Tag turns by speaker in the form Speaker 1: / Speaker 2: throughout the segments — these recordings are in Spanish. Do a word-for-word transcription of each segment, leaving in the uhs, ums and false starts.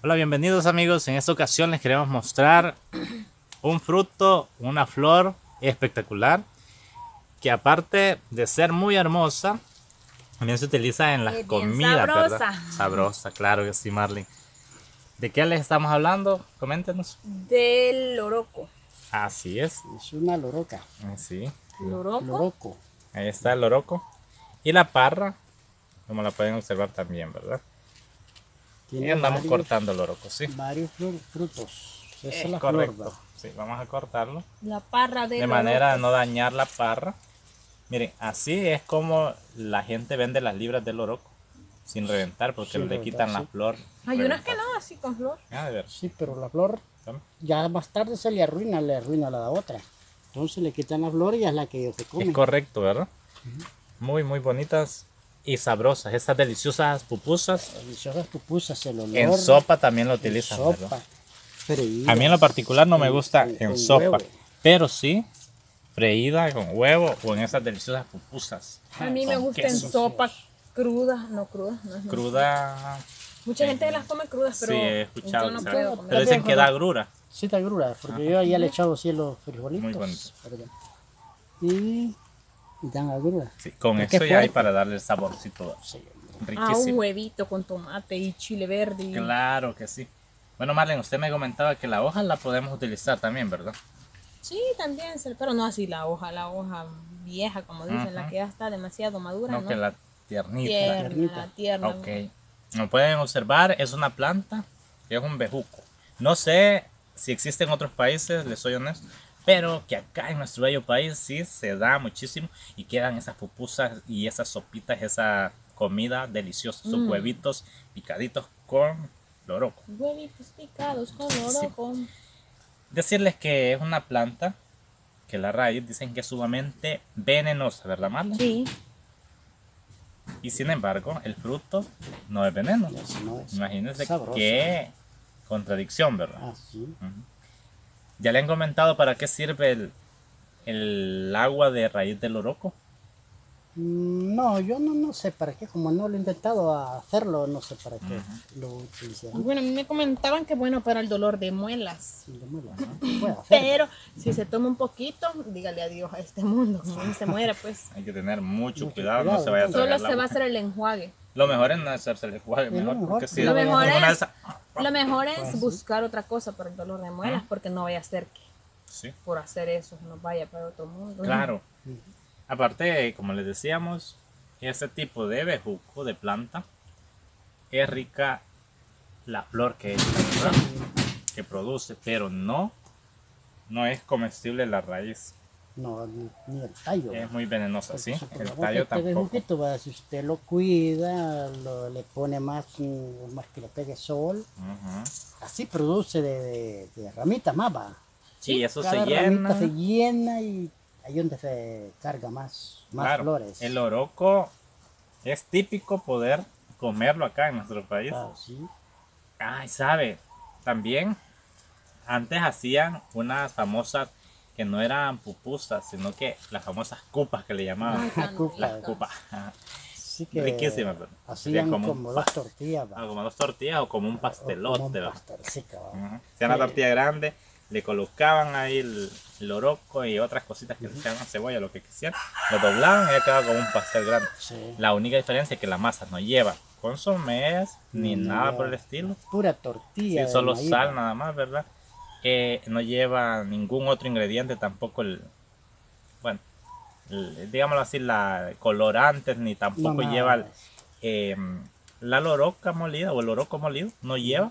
Speaker 1: Hola, bienvenidos amigos. En esta ocasión les queremos mostrar un fruto, una flor espectacular que aparte de ser muy hermosa, también se utiliza en las
Speaker 2: Es bien
Speaker 1: comidas,
Speaker 2: sabrosa.
Speaker 1: ¿verdad? Sabrosa, claro que sí, Marlene. ¿De qué les estamos hablando? Coméntenos.
Speaker 2: Del loroco.
Speaker 1: Así es.
Speaker 3: Es una loroca.
Speaker 1: Eh, Sí,
Speaker 2: ¿Loroco?
Speaker 3: Loroco.
Speaker 1: ahí está el loroco. Y la parra, como la pueden observar también, ¿verdad? Y
Speaker 3: Tiene
Speaker 1: andamos
Speaker 3: varios,
Speaker 1: cortando el loroco, sí.
Speaker 3: varios fru- frutos. Esa es
Speaker 1: Es
Speaker 3: la
Speaker 1: correcto.
Speaker 3: flor, va.
Speaker 1: Sí, vamos a cortarlo.
Speaker 2: La parra del
Speaker 1: De manera de
Speaker 2: loroco.
Speaker 1: no dañar la parra. Miren, así es como la gente vende las libras del loroco, sin reventar, porque
Speaker 3: Sin
Speaker 1: le
Speaker 3: reventar,
Speaker 1: quitan la
Speaker 3: sí.
Speaker 1: flor.
Speaker 2: Hay unas que
Speaker 1: reventada.
Speaker 2: no, así con flor.
Speaker 1: Ah, de ver.
Speaker 3: Sí, pero la flor
Speaker 1: Toma.
Speaker 3: ya más tarde se le arruina, le arruina la otra. Entonces le quitan la flor y es la que ellos se comen.
Speaker 1: Es correcto, ¿verdad? Muy, muy bonitas y sabrosas. Estas deliciosas pupusas.
Speaker 3: Deliciosas pupusas, el olor.
Speaker 1: En sopa también lo
Speaker 3: en
Speaker 1: utilizan,
Speaker 3: sopa,
Speaker 1: ¿verdad?
Speaker 3: freídas,
Speaker 1: A mí en lo particular no me
Speaker 3: con-
Speaker 1: gusta
Speaker 3: con-
Speaker 1: en
Speaker 3: con
Speaker 1: sopa,
Speaker 3: huevo.
Speaker 1: pero sí freída con huevo o en esas deliciosas pupusas.
Speaker 2: A mí me
Speaker 1: con
Speaker 2: gusta en
Speaker 1: queso.
Speaker 2: sopa cruda, no cruda. No es
Speaker 1: Cruda.
Speaker 2: Mucha gente las come crudas, pero
Speaker 1: Sí, he escuchado
Speaker 2: yo no
Speaker 1: que se-
Speaker 2: puedo comer.
Speaker 1: pero dicen que da grura.
Speaker 3: Sí, está grura, porque yo ya le he echado así los frijolitos.
Speaker 1: Muy bonito.
Speaker 3: Perdón. Y, y dan agrura.
Speaker 1: Sí, con
Speaker 3: Es que
Speaker 1: eso ya hay
Speaker 3: fuerte.
Speaker 1: para darle el saborcito
Speaker 3: Sí,
Speaker 2: Ah, un
Speaker 1: riquísimo.
Speaker 2: huevito con tomate y chile verde. y-
Speaker 1: Claro que sí. Bueno, Marlene, usted me comentaba que la hoja la podemos utilizar también, ¿verdad?
Speaker 2: Sí, también, se- pero no así la hoja, la hoja vieja, como dicen, la
Speaker 1: Ajá.
Speaker 2: que ya está demasiado madura,
Speaker 1: No,
Speaker 2: ¿no?
Speaker 1: que la tiernita.
Speaker 2: Tierna,
Speaker 3: tiernita.
Speaker 2: tierna.
Speaker 1: Ok. Como pueden observar, es una planta que es un bejuco. No sé si existe en otros países, les soy honesto, pero que acá en nuestro bello país sí se da muchísimo y quedan esas pupusas y esas sopitas, esa comida deliciosa, sus
Speaker 2: Mm.
Speaker 1: huevitos picaditos con loroco.
Speaker 2: Huevitos picados con loroco.
Speaker 1: Decirles que es una planta que la raíz dicen que es sumamente venenosa, ¿verdad, Marlene?
Speaker 2: Sí.
Speaker 1: Y sin embargo, el fruto no es veneno.
Speaker 3: Eso no es
Speaker 1: Imagínense
Speaker 3: sabroso.
Speaker 1: qué contradicción, ¿verdad?
Speaker 3: Ah, sí.
Speaker 1: ¿Ya le han comentado para qué sirve el, el agua de raíz del loroco?
Speaker 3: Mm, No, yo no, no sé para qué, como no lo he intentado a hacerlo, no sé para qué lo utilizaron.
Speaker 2: Bueno, a mí me comentaban que bueno para el dolor de muelas.
Speaker 3: Sí, lo muelo, ¿no? Puede hacer.
Speaker 2: Pero si se toma un poquito, dígale adiós a este mundo, como no se muere, pues.
Speaker 1: Hay que tener mucho,
Speaker 3: Mucho
Speaker 1: cuidado, no
Speaker 3: cuidado,
Speaker 1: se vaya a
Speaker 3: entonces.
Speaker 1: tragar
Speaker 2: Solo
Speaker 1: el
Speaker 2: se va a
Speaker 1: agua.
Speaker 2: hacer el enjuague.
Speaker 1: Lo mejor es no hacerse el enjuague,
Speaker 3: Es
Speaker 1: mejor,
Speaker 3: lo mejor,
Speaker 1: porque si
Speaker 3: lo
Speaker 2: Lo mejor
Speaker 1: en una de
Speaker 2: es,
Speaker 1: esas-
Speaker 2: lo mejor es buscar otra cosa para el dolor de muelas, porque no vaya a ser que
Speaker 1: Sí,
Speaker 2: por hacer eso nos vaya para otro mundo.
Speaker 1: claro. Aparte, como les decíamos, ese tipo de bejuco, de planta, es rica la flor que, es, ¿verdad? Que produce, pero no, no es comestible la raíz.
Speaker 3: No, ni, ni el tallo.
Speaker 1: Es muy venenosa,
Speaker 3: Porque
Speaker 1: ¿sí?
Speaker 3: supongamos
Speaker 1: El
Speaker 3: que
Speaker 1: tallo
Speaker 3: este
Speaker 1: tampoco.
Speaker 3: bejuquito, va, si usted lo cuida, lo- le pone más, mm, más que le pegue sol,
Speaker 1: Ujú.
Speaker 3: así produce de, de, de ramitas más, va.
Speaker 1: Sí, eso
Speaker 3: Cada
Speaker 1: se llena.
Speaker 3: ramita se llena y ahí donde se carga más, más
Speaker 1: Claro,
Speaker 3: flores.
Speaker 1: el loroco es típico poder comerlo acá en nuestro país.
Speaker 3: Ah, sí.
Speaker 1: Ay, sabe, también antes hacían unas famosas que no eran pupusas, sino que las famosas cupas que le llamaban.
Speaker 2: Ay, tan
Speaker 3: Cupa.
Speaker 1: Las
Speaker 2: ricas.
Speaker 1: cupas. Ajá.
Speaker 3: Sí que
Speaker 1: Riquísimas, pero sería
Speaker 3: hacían
Speaker 1: como
Speaker 3: como,
Speaker 1: un
Speaker 3: dos
Speaker 1: pas-
Speaker 3: tortillas, va.
Speaker 1: Ah, como dos tortillas o como un
Speaker 3: O como
Speaker 1: pastelote.
Speaker 3: un
Speaker 1: ¿verdad?
Speaker 3: pastelcico, va.
Speaker 1: Ujú. Si era una tortilla grande, le colocaban ahí el, el loroco y otras cositas que le echaban cebolla, lo que quisieran. Lo doblaban y ya quedaba como un pastel grande.
Speaker 3: Sí.
Speaker 1: La única diferencia es que la masa no lleva consomés ni
Speaker 3: No
Speaker 1: nada
Speaker 3: lleva
Speaker 1: por el estilo.
Speaker 3: Pura
Speaker 1: Sí,
Speaker 3: tortilla. de
Speaker 1: solo
Speaker 3: maíz,
Speaker 1: sal
Speaker 3: va.
Speaker 1: nada más, ¿verdad? Eh, no lleva ningún otro ingrediente, tampoco el, bueno, el- digámoslo así, la colorantes, ni tampoco
Speaker 3: No, nada
Speaker 1: lleva el,
Speaker 3: más.
Speaker 1: eh, la loroca molida o el loroco molido, no lleva.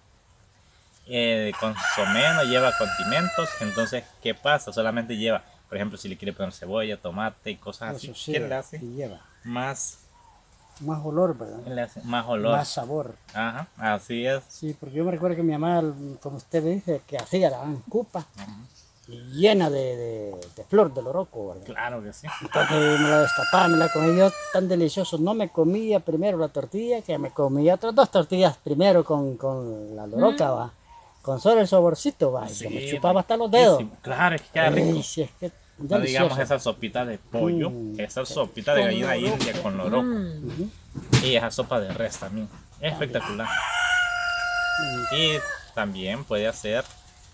Speaker 1: Eh, consomé, no lleva condimentos, entonces, ¿qué pasa? Solamente lleva, por ejemplo, si le quiere poner cebolla, tomate y cosas así,
Speaker 3: Eso sí,
Speaker 1: ¿qué le hace?
Speaker 3: sí lleva.
Speaker 1: Más,
Speaker 3: Más olor, ¿verdad?
Speaker 1: le hace más olor.
Speaker 3: Más sabor.
Speaker 1: Ajá, así es.
Speaker 3: Sí, porque yo me recuerdo que mi mamá, como usted dice, que hacía la cupa y llena de, de, de flor de loroco, ¿verdad?
Speaker 1: Claro que sí.
Speaker 3: Entonces me la destapaba, me la comía yo tan delicioso. No me comía primero la tortilla, que me comía otras dos tortillas primero con, con la loroca, va. Con solo el saborcito, va. Y yo me
Speaker 1: Sí,
Speaker 3: chupaba hasta los dedos.
Speaker 1: riquísimo. Claro, es que queda rico.
Speaker 3: Ay, sí, es que
Speaker 1: No digamos
Speaker 3: delicioso.
Speaker 1: esa sopita de pollo,
Speaker 3: Mm.
Speaker 1: esa sopita de
Speaker 2: Con
Speaker 1: gallina
Speaker 2: loroco.
Speaker 1: india con loroco
Speaker 2: Mm.
Speaker 3: Ujú.
Speaker 1: y esa sopa de res también. Espectacular. Y también puede hacer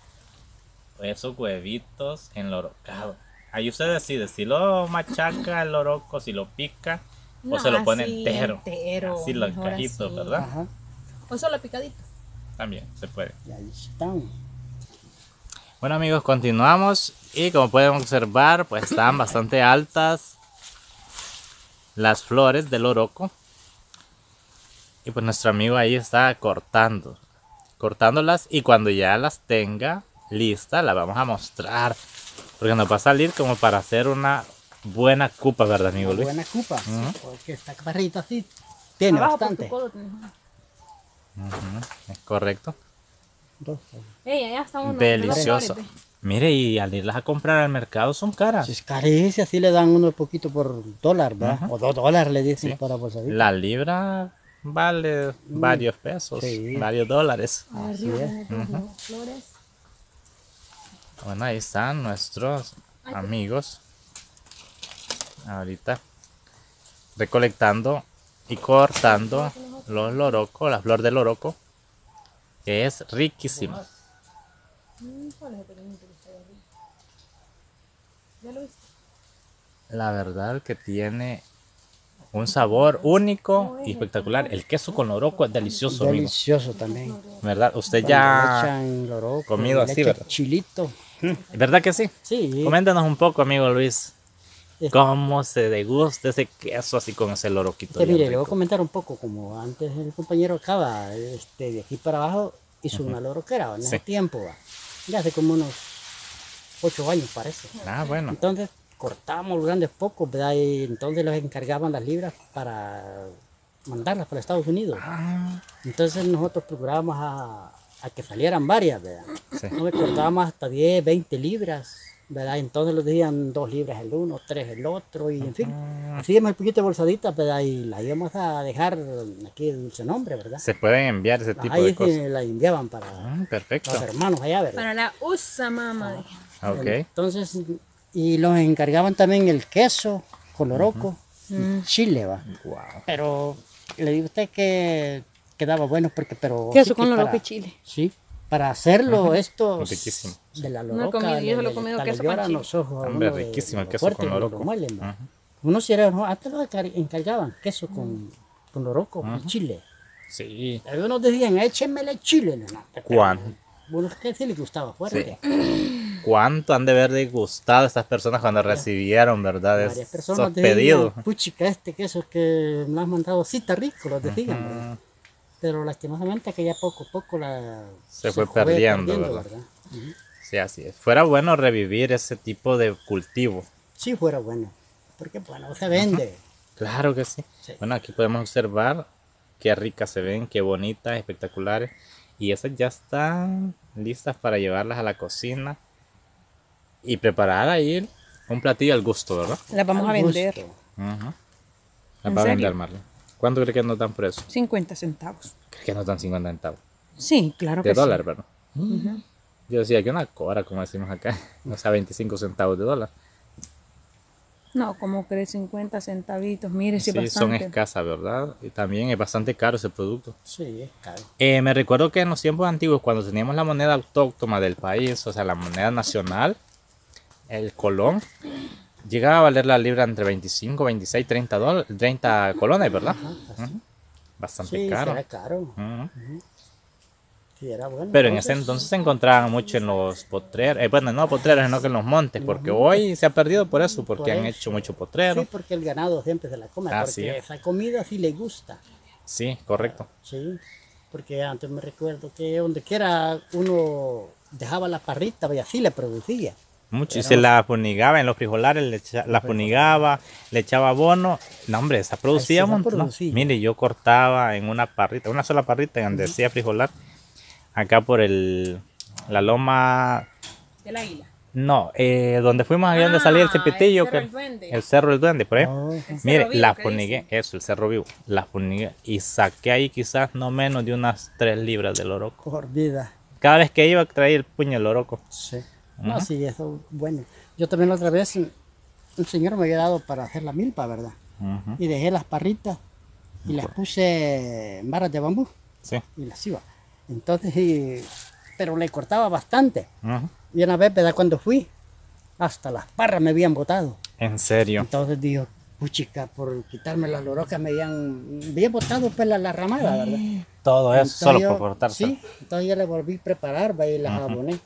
Speaker 1: esos huevitos enlorocados. Ahí usted decide si lo machaca el loroco, si lo pica o
Speaker 2: No,
Speaker 1: se lo pone
Speaker 2: así,
Speaker 1: entero.
Speaker 2: entero,
Speaker 1: Así los
Speaker 2: mejor
Speaker 1: cajitos,
Speaker 2: así.
Speaker 1: ¿verdad?
Speaker 3: Ajá.
Speaker 2: O solo picadito.
Speaker 1: También se puede.
Speaker 3: Y ahí están.
Speaker 1: Bueno amigos, continuamos y como pueden observar, pues están bastante altas las flores del loroco. Y pues nuestro amigo ahí está cortando, cortándolas y cuando ya las tenga listas, las vamos a mostrar. Porque nos va a salir como para hacer una buena cupa, ¿verdad amigo
Speaker 3: Una
Speaker 1: Luis?
Speaker 3: buena cupa. Porque esta barrita así tiene
Speaker 2: Abajo por
Speaker 3: bastante.
Speaker 2: tu codo tenés.
Speaker 1: Ujú, es correcto.
Speaker 3: Dos.
Speaker 2: Ey, allá está uno.
Speaker 1: Delicioso.
Speaker 2: de los flores,
Speaker 1: Mire, y al irlas a comprar al mercado son caras.
Speaker 3: Si es carísimo, así le dan uno poquito por dólar, ¿verdad? O dos dólares le dicen
Speaker 1: Sí.
Speaker 3: para bolsadita.
Speaker 1: La libra vale varios pesos,
Speaker 3: Sí.
Speaker 1: varios dólares.
Speaker 2: ve. Arriba
Speaker 3: Así es.
Speaker 2: tenés dos flores.
Speaker 1: Bueno, ahí están nuestros amigos. Ahorita recolectando y cortando los lorocos, la flor del loroco, que es riquísima.
Speaker 2: Mm, ¿cuál es el pequeñito que está ahí arriba? ¿Ya lo viste?
Speaker 1: La verdad que tiene un sabor único y espectacular. El queso con loroco es delicioso, amigo.
Speaker 3: Delicioso también.
Speaker 1: ¿Verdad? Usted
Speaker 3: Cuando le
Speaker 1: ya...
Speaker 3: echan loroco,
Speaker 1: comido
Speaker 3: le
Speaker 1: así,
Speaker 3: echan
Speaker 1: ¿verdad?
Speaker 3: chilito.
Speaker 1: ¿Verdad que sí?
Speaker 3: Sí.
Speaker 1: Coméntanos un poco, amigo Luis.
Speaker 3: Sí.
Speaker 1: ¿Cómo se degusta ese queso así con ese loroquito?
Speaker 3: Este,
Speaker 1: bien
Speaker 3: mire, le voy a
Speaker 1: rico?
Speaker 3: comentar un poco, como antes el compañero acaba, este, de aquí para abajo, hizo una loroquera en ese
Speaker 1: Sí.
Speaker 3: tiempo, va. Ya hace como unos ocho años parece.
Speaker 1: Ah, bueno.
Speaker 3: Entonces cortábamos los grandes pocos, ¿verdad? Y entonces los encargaban las libras para mandarlas para Estados Unidos.
Speaker 1: Ah,
Speaker 3: Entonces nosotros procurábamos a, a que salieran varias, ¿verdad?
Speaker 1: sí.
Speaker 3: No me cortábamos hasta diez, veinte libras, ¿verdad? Entonces los decían dos libras el uno, tres el otro, y en fin. Hacíamos un poquito de bolsaditas, ¿verdad? Y la íbamos a dejar aquí el dulce nombre, ¿verdad?
Speaker 1: Se pueden enviar ese tipo
Speaker 3: Ahí
Speaker 1: de cosas.
Speaker 3: se la enviaban para
Speaker 1: Ah, perfecto.
Speaker 3: los hermanos allá, ¿verdad?
Speaker 2: Para la usa, mamá. dije.
Speaker 1: Ok.
Speaker 3: Entonces, y los encargaban también el queso, coloroco, y chile, va.
Speaker 1: Wow.
Speaker 3: Pero le digo a usted que quedaba bueno porque, pero...
Speaker 2: Queso
Speaker 3: sí que
Speaker 2: con loroco
Speaker 3: para-
Speaker 2: y chile.
Speaker 3: Sí, para hacerlo esto
Speaker 1: Riquísimo.
Speaker 3: de la
Speaker 2: No he
Speaker 3: loroca,
Speaker 2: comido, yo
Speaker 3: le-
Speaker 2: solo he
Speaker 3: le-
Speaker 2: comido
Speaker 3: hasta le
Speaker 2: queso con
Speaker 3: lloran
Speaker 2: chile.
Speaker 3: los ojos a
Speaker 1: Hombre,
Speaker 3: uno de-
Speaker 1: riquísimo
Speaker 3: de
Speaker 1: el
Speaker 3: lo
Speaker 1: queso
Speaker 3: fuerte
Speaker 1: con
Speaker 3: que lo
Speaker 1: loroco.
Speaker 3: muelen, va.
Speaker 1: Ajá.
Speaker 3: Uno sí era, no, antes lo encar- encargaban queso con, con loroco y chile.
Speaker 1: Sí.
Speaker 3: Algunos decían, échenmele chile. No, no, pero-
Speaker 1: ¿Cuán-
Speaker 3: Bueno, es que sí le gustaba fuerte.
Speaker 1: ¿Cuánto han de haber degustado estas personas cuando recibieron, verdad,
Speaker 3: Varias
Speaker 1: esos
Speaker 3: personas
Speaker 1: pedidos?
Speaker 3: decían, puchica, este queso que me lo has mandado, sí está rico, lo decían, ¿verdad? Pero lastimosamente que ya poco a poco la,
Speaker 1: Se fue perdiendo, ¿verdad?
Speaker 3: Ujú.
Speaker 1: Sí, así es. Fuera bueno revivir ese tipo de cultivo.
Speaker 3: Sí fuera bueno, porque bueno, se vende.
Speaker 1: Claro que sí.
Speaker 3: Sí.
Speaker 1: Bueno, aquí podemos observar qué ricas se ven, qué bonitas, espectaculares. Y esas ya están listas para llevarlas a la cocina y preparar ahí un platillo al gusto, ¿verdad?
Speaker 2: Las vamos a
Speaker 3: Al
Speaker 2: vender.
Speaker 3: gusto.
Speaker 1: Ajá.
Speaker 2: ¿En
Speaker 1: Las va a
Speaker 2: serio?
Speaker 1: vender, Marlene. ¿Cuánto cree que nos dan por eso?
Speaker 2: cincuenta centavos.
Speaker 1: Creo que nos dan cincuenta centavos.
Speaker 2: Sí, claro
Speaker 1: De
Speaker 2: que
Speaker 1: dólar,
Speaker 2: sí.
Speaker 1: ¿verdad? Yo decía que una cora, como decimos acá. O sea, veinticinco centavos de dólar.
Speaker 2: No, como crees cincuenta centavitos. Mire, sí,
Speaker 1: Sí, son
Speaker 2: bastante.
Speaker 1: escasas, ¿verdad? Y también es bastante caro ese producto.
Speaker 3: Sí, es caro.
Speaker 1: Eh, me recuerdo que en los tiempos antiguos, cuando teníamos la moneda autóctona del país, o sea, la moneda nacional, el colón, llegaba a valer la libra entre veinticinco, veintiséis, treinta, dólares, treinta colones, ¿verdad? Ujú. Bastante
Speaker 3: Sí,
Speaker 1: caro.
Speaker 3: era caro.
Speaker 1: Ujú.
Speaker 3: Sí, era bueno.
Speaker 1: Pero en ese entonces se encontraban mucho en los potreros, eh, bueno, no potreros, sino que en los montes, porque hoy se ha perdido por eso, porque
Speaker 3: Por
Speaker 1: han
Speaker 3: eso.
Speaker 1: hecho mucho potrero.
Speaker 3: Sí, porque el ganado siempre se la come,
Speaker 1: Así
Speaker 3: porque
Speaker 1: es.
Speaker 3: esa comida sí le gusta.
Speaker 1: Sí, correcto.
Speaker 3: Sí, porque antes me recuerdo que donde quiera uno dejaba la parrita y así le producía.
Speaker 1: Mucho, y se la funigaba en los frijolares, le echa- la funigaba, le echaba abono. No, hombre, esa producía
Speaker 3: Esa
Speaker 1: un montón.
Speaker 3: producía.
Speaker 1: Mire, yo cortaba en una parrita, una sola parrita, donde decía frijolar, acá por el, la loma,
Speaker 2: Del águila.
Speaker 1: no, eh, donde fuimos allá donde salía el
Speaker 2: Ah,
Speaker 1: cepitillo,
Speaker 2: el Cerro
Speaker 1: que-
Speaker 2: del Duende.
Speaker 1: el Cerro del Duende, por ahí.
Speaker 3: Oh,
Speaker 2: El Cerro
Speaker 1: Mire,
Speaker 2: Vivo,
Speaker 1: la
Speaker 2: que
Speaker 1: funigué, eso, el Cerro Vivo, la funigué y saqué ahí quizás no menos de unas tres libras de loroco.
Speaker 3: por vida.
Speaker 1: Cada vez que iba traía el puño de loroco.
Speaker 3: Sí. No, sí, eso, bueno. Yo también la otra vez, un señor me había dado para hacer la milpa, ¿verdad?
Speaker 1: Ujú.
Speaker 3: Y dejé las parritas y las puse en barras de bambú
Speaker 1: Sí.
Speaker 3: y las iba. Entonces, y- pero le cortaba bastante.
Speaker 1: Ujú.
Speaker 3: Y una vez, ¿verdad? Cuando fui, hasta las parras me habían botado.
Speaker 1: En serio.
Speaker 3: Entonces dijo, puchica, por quitarme las lorocas me habían, me habían botado pues la, la ramada, ¿verdad?
Speaker 1: Todo eso
Speaker 3: Entonces
Speaker 1: solo
Speaker 3: yo-
Speaker 1: por cortarse.
Speaker 3: Sí, entonces yo le volví a preparar, va, y las aboné.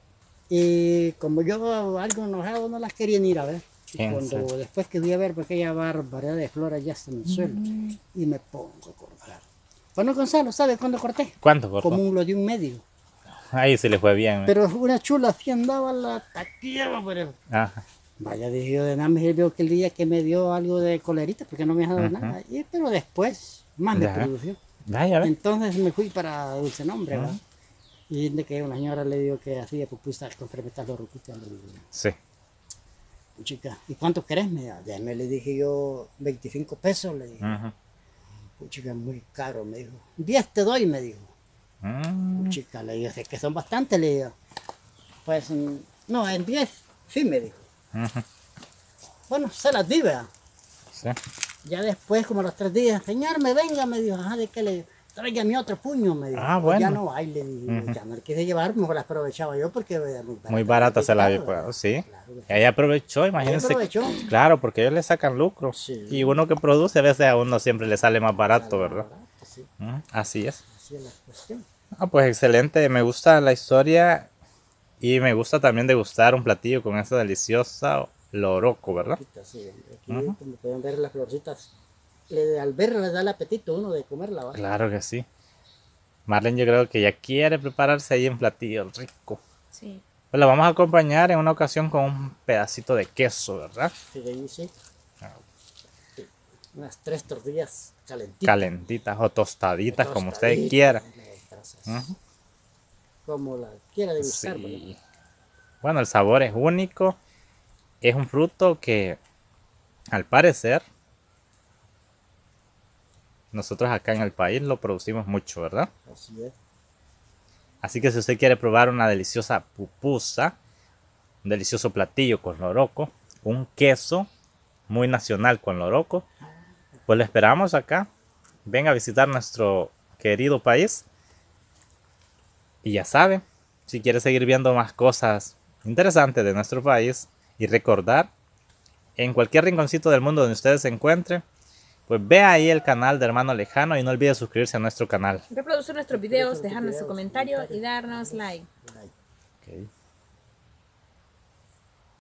Speaker 3: Y como yo algo enojado no las quería ni ir a ver. Y
Speaker 1: ¿En
Speaker 3: cuando
Speaker 1: serio?
Speaker 3: después que vi a ver aquella barbaridad de flores ya está en el suelo, y me pongo a cortar. Bueno, Gonzalo, ¿sabes cuándo corté?
Speaker 1: ¿Cuánto cortó?
Speaker 3: Como un lo de un medio.
Speaker 1: Ahí sí le fue bien. ¿eh?
Speaker 3: Pero una chula así andaba la taquilla, pero...
Speaker 1: Ajá.
Speaker 3: Vaya, dije yo, de nada me sirvió que el día que me dio algo de colerita, porque no me ha dado nada. Y, pero después, más me
Speaker 1: Ya.
Speaker 3: produjo.
Speaker 1: Vaya, ve.
Speaker 3: Entonces me fui para Dulce Nombre, ¿verdad? Y de que una señora le dijo que hacía pupusas con cremetas de roquita. Le digo,
Speaker 1: Sí.
Speaker 3: chica, ¿y cuánto querés? Me dijo, déjame, le dije yo, veinticinco pesos, le dije.
Speaker 1: Ujú.
Speaker 3: Chica, muy caro, me dijo. diez te doy, me dijo.
Speaker 1: Mm.
Speaker 3: Chica, le dije, es que son bastantes, le digo. Pues, mm, no, en diez, sí, me dijo.
Speaker 1: Ujú.
Speaker 3: Bueno, se las di, ¿verdad?
Speaker 1: Sí.
Speaker 3: Ya después, como a los tres días, señor, me venga, me dijo, ajá, ¿de qué le digo? Tráigame otro puño, me dijo.
Speaker 1: Ah,
Speaker 3: Pues ya
Speaker 1: bueno.
Speaker 3: no hay, le dije, ya no le quise llevar, mejor las aprovechaba yo porque era muy barata.
Speaker 1: Muy barata se la vi,
Speaker 3: Claro,
Speaker 1: pues. Sí.
Speaker 3: claro que sí.
Speaker 1: Ella aprovechó, imagínense.
Speaker 3: aprovechó.
Speaker 1: Claro, porque ellos le sacan lucro.
Speaker 3: Sí.
Speaker 1: Y uno que produce, a veces a uno siempre le sale más barato, ¿verdad?
Speaker 3: Barato, sí,
Speaker 1: Ujú. Así es.
Speaker 3: así es la cuestión.
Speaker 1: Ah, pues excelente. Me gusta la historia y me gusta también degustar un platillo con esa deliciosa loroco, ¿verdad?
Speaker 3: Ahorita, sí, aquí, como pueden ver, las florcitas, le- al verla le da el apetito a uno de comerla, ¿va?
Speaker 1: Claro que sí. Marlene, yo creo que ya quiere prepararse ahí un platillo rico.
Speaker 2: Sí.
Speaker 1: Pues la vamos a acompañar en una ocasión con un pedacito de queso, ¿verdad?
Speaker 3: Sí, de ahí sí. Sí, unas tres tortillas calentitas.
Speaker 1: Calentitas o tostaditas, como usted
Speaker 3: Tostaditas,
Speaker 1: quiera.
Speaker 3: grasas,
Speaker 1: Ujú.
Speaker 3: como la quiera degustar. ¿verdad?
Speaker 1: Sí. Bueno, el sabor es único. Es un fruto que, al parecer, nosotros acá en el país lo producimos mucho, ¿verdad?
Speaker 3: Así es.
Speaker 1: Así que si usted quiere probar una deliciosa pupusa, un delicioso platillo con loroco, un queso muy nacional con loroco, pues lo esperamos acá. Venga a visitar nuestro querido país. Y ya sabe, si quiere seguir viendo más cosas interesantes de nuestro país y recordar en cualquier rinconcito del mundo donde ustedes se encuentren, pues vea ahí el canal de Hermano Lejano y no olvide suscribirse a nuestro canal.
Speaker 2: Reproducir nuestros videos, dejarnos su comentario y darnos like.
Speaker 3: Ay.
Speaker 1: Ok.